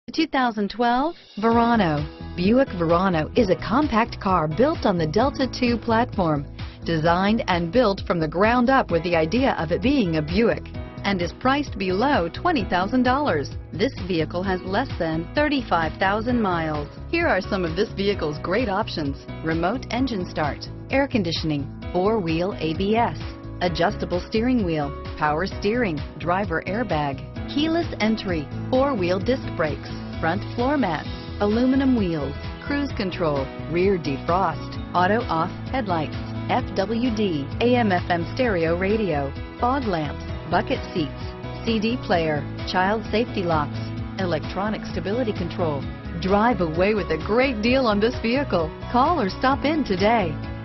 2012 Verano. Buick Verano is a compact car built on the Delta II platform, designed and built from the ground up with the idea of it being a Buick, and is priced below $20,000. This vehicle has less than 35,000 miles. Here are some of this vehicle's great options: remote engine start, air conditioning, four-wheel ABS, adjustable steering wheel, power steering, driver airbag, keyless entry, four-wheel disc brakes, front floor mats, aluminum wheels, cruise control, rear defrost, auto-off headlights, FWD, AM/FM stereo radio, fog lamps, bucket seats, CD player, child safety locks, electronic stability control. Drive away with a great deal on this vehicle. Call or stop in today.